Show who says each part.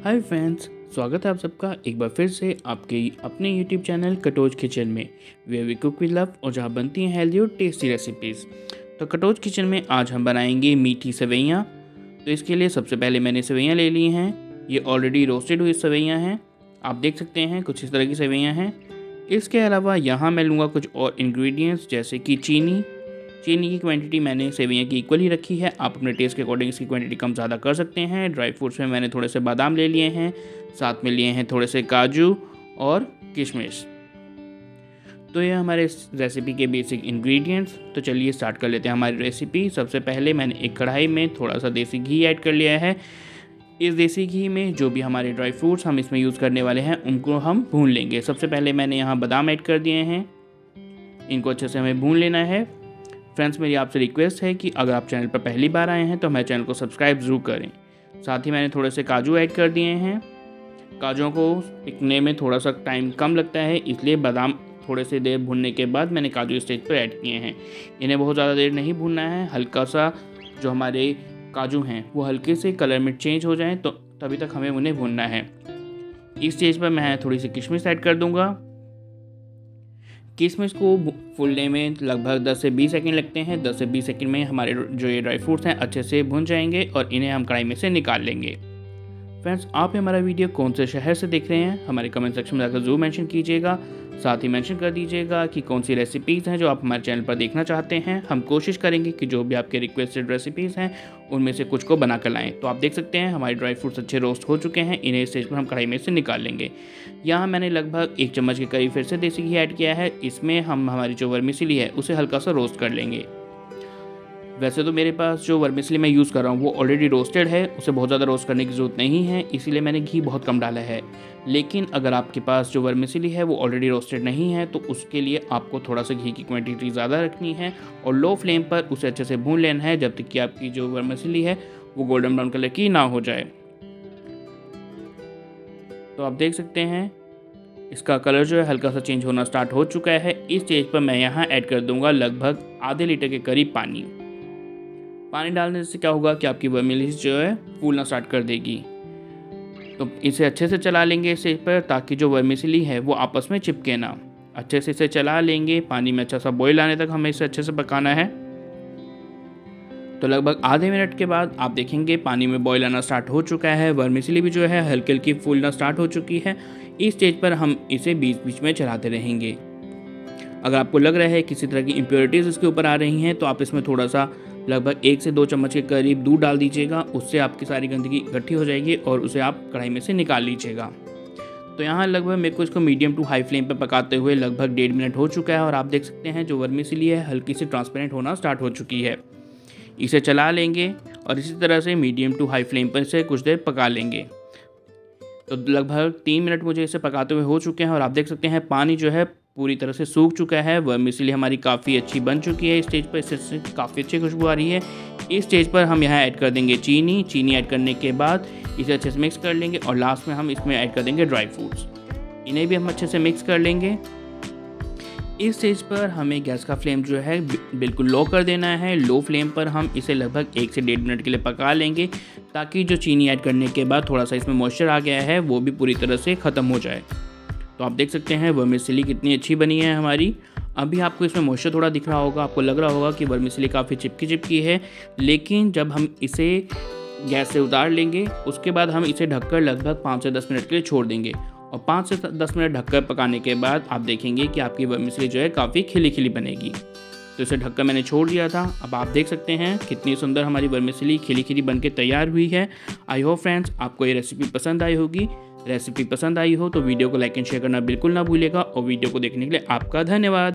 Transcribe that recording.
Speaker 1: Hi friends, स्वागत है आप सबका एक बार फिर से आपके अपने यूट्यूब चैनल कटोच किचन में where we cook with love और जहाँ बनती हैं हेल्दी और टेस्टी रेसिपीज़। तो कटोच किचन में आज हम बनाएंगे मीठी सेवइयाँ। तो इसके लिए सबसे पहले मैंने सेवइयाँ ले ली हैं। ये ऑलरेडी रोस्टेड हुई सेवइयाँ हैं, आप देख सकते हैं कुछ इस तरह की सेवइयाँ हैं। इसके अलावा यहाँ मैं लूँगा कुछ और इंग्रेडिएंट्स जैसे कि चीनी की क्वांटिटी मैंने सेवइयाँ की इक्वल ही रखी है। आप अपने टेस्ट के अकॉर्डिंग इसकी क्वांटिटी कम ज़्यादा कर सकते हैं। ड्राई फ्रूट्स में मैंने थोड़े से बादाम ले लिए हैं, साथ में लिए हैं थोड़े से काजू और किशमिश। तो ये हमारे इस रेसिपी के बेसिक इंग्रेडिएंट्स। तो चलिए स्टार्ट कर लेते हैं हमारी रेसिपी। सबसे पहले मैंने एक कढ़ाई में थोड़ा सा देसी घी ऐड कर लिया है। इस देसी घी में जो भी हमारे ड्राई फ्रूट्स हम इसमें यूज़ करने वाले हैं उनको हम भून लेंगे। सबसे पहले मैंने यहाँ बादाम ऐड कर दिए हैं, इनको अच्छे से हमें भून लेना है। फ्रेंड्स, मेरी आपसे रिक्वेस्ट है कि अगर आप चैनल पर पहली बार आए हैं तो हमारे चैनल को सब्सक्राइब ज़रूर करें। साथ ही मैंने थोड़े से काजू ऐड कर दिए हैं। काजू को पिकने में थोड़ा सा टाइम कम लगता है, इसलिए बादाम थोड़े से देर भूनने के बाद मैंने काजू स्टेज पर ऐड किए हैं। इन्हें बहुत ज़्यादा देर नहीं भूनना है, हल्का सा जो हमारे काजू हैं वो हल्के से कलर में चेंज हो जाएँ तो तभी तक हमें उन्हें भूनना है। इस स्टेज पर मैं थोड़ी सी किशमिश ऐड कर दूँगा। किशमिश को फूलने में लगभग 10 से 20 सेकंड लगते हैं। 10 से 20 सेकंड में हमारे जो ये ड्राई फ्रूट्स हैं अच्छे से भुन जाएंगे और इन्हें हम कढ़ाई में से निकाल लेंगे। फ्रेंड्स, आप हमारा वीडियो कौन से शहर से देख रहे हैं हमारे कमेंट सेक्शन में जाकर जरूर मेंशन कीजिएगा। साथ ही मेंशन कर दीजिएगा कि कौन सी रेसिपीज़ हैं जो आप हमारे चैनल पर देखना चाहते हैं। हम कोशिश करेंगे कि जो भी आपके रिक्वेस्टेड रेसिपीज़ हैं उनमें से कुछ को बना कर लाएँ। तो आप देख सकते हैं हमारे ड्राई फ्रूट्स अच्छे रोस्ट हो चुके हैं। इन्हें स्टेज पर हम कढ़ाई में से निकाल लेंगे। यहाँ मैंने लगभग 1 चम्मच के करीब फिर से देसी घी ऐड किया है। इसमें हम हमारी जो वर्मिसेली है उसे हल्का सा रोस्ट कर लेंगे। वैसे तो मेरे पास जो वर्मिसेली मैं यूज़ कर रहा हूँ वो ऑलरेडी रोस्टेड है, उसे बहुत ज़्यादा रोस्ट करने की ज़रूरत नहीं है, इसीलिए मैंने घी बहुत कम डाला है। लेकिन अगर आपके पास जो वर्मिसेली है वो ऑलरेडी रोस्टेड नहीं है तो उसके लिए आपको थोड़ा सा घी की क्वांटिटी ज़्यादा रखनी है और लो फ्लेम पर उसे अच्छे से भून लेना है जब तक कि आपकी जो वर्मिसेली है वो गोल्डन ब्राउन कलर की ना हो जाए। तो आप देख सकते हैं इसका कलर जो है हल्का सा चेंज होना स्टार्ट हो चुका है। इस स्टेज पर मैं यहाँ ऐड कर दूंगा लगभग आधे लीटर के करीब पानी। पानी डालने से क्या होगा कि आपकी वर्मिसेली जो है फूलना स्टार्ट कर देगी। तो इसे अच्छे से चला लेंगे इस स्टेज पर ताकि जो वर्मिसेली है वो आपस में चिपके ना। अच्छे से इसे चला लेंगे। पानी में अच्छा सा बॉईल आने तक हमें इसे अच्छे से पकाना है। तो लगभग आधे मिनट के बाद आप देखेंगे पानी में बॉईल आना स्टार्ट हो चुका है। वर्मिसेली भी जो है हल्की हल्की फूलना स्टार्ट हो चुकी है। इस स्टेज पर हम इसे बीच बीच में चलाते रहेंगे। अगर आपको लग रहा है किसी तरह की इम्प्योरिटीज़ इसके ऊपर आ रही हैं तो आप इसमें थोड़ा सा लगभग 1 से 2 चम्मच के करीब दूध डाल दीजिएगा। उससे आपकी सारी गंदगी इकट्ठी हो जाएगी और उसे आप कढ़ाई में से निकाल लीजिएगा। तो यहाँ लगभग मेरे को इसको मीडियम टू हाई फ्लेम पर पकाते हुए लगभग 1.5 मिनट हो चुका है और आप देख सकते हैं जो वर्मिसेली है हल्की सी ट्रांसपेरेंट होना स्टार्ट हो चुकी है। इसे चला लेंगे और इसी तरह से मीडियम टू हाई फ्लेम पर इसे कुछ देर पका लेंगे। तो लगभग 3 मिनट मुझे इसे पकाते हुए हो चुके हैं और आप देख सकते हैं पानी जो है पूरी तरह से सूख चुका है। वर्मिसेली हमारी काफ़ी अच्छी बन चुकी है। इस स्टेज पर इससे काफ़ी अच्छी खुशबू आ रही है। इस स्टेज पर हम यहाँ ऐड कर देंगे चीनी ऐड करने के बाद इसे अच्छे से मिक्स कर लेंगे और लास्ट में हम इसमें ऐड कर देंगे ड्राई फ्रूट्स। इन्हें भी हम अच्छे से मिक्स कर लेंगे। इस स्टेज पर हमें गैस का फ्लेम जो है बिल्कुल लो कर देना है। लो फ्लेम पर हम इसे लगभग 1 से 1.5 मिनट के लिए पका लेंगे ताकि जो चीनी ऐड करने के बाद थोड़ा सा इसमें मॉइस्चर आ गया है वो भी पूरी तरह से ख़त्म हो जाए। तो आप देख सकते हैं वर्मिसेली कितनी अच्छी बनी है हमारी। अभी आपको इसमें मॉइस्चर थोड़ा दिख रहा होगा, आपको लग रहा होगा कि वर्मिसेली काफ़ी चिपकी है, लेकिन जब हम इसे गैस से उतार लेंगे उसके बाद हम इसे ढककर लगभग 5 से 10 मिनट के लिए छोड़ देंगे और 5 से 10 मिनट ढककर पकाने के बाद आप देखेंगे कि आपकी वर्मिसेली जो है काफ़ी खिली बनेगी। तो इसे ढककर मैंने छोड़ दिया था। अब आप देख सकते हैं कितनी सुंदर हमारी वर्मिसेली खिली बन के तैयार हुई है। आई होप फ्रेंड्स आपको ये रेसिपी पसंद आई होगी। रेसिपी पसंद आई हो तो वीडियो को लाइक एंड शेयर करना बिल्कुल ना भूलिएगा और वीडियो को देखने के लिए आपका धन्यवाद।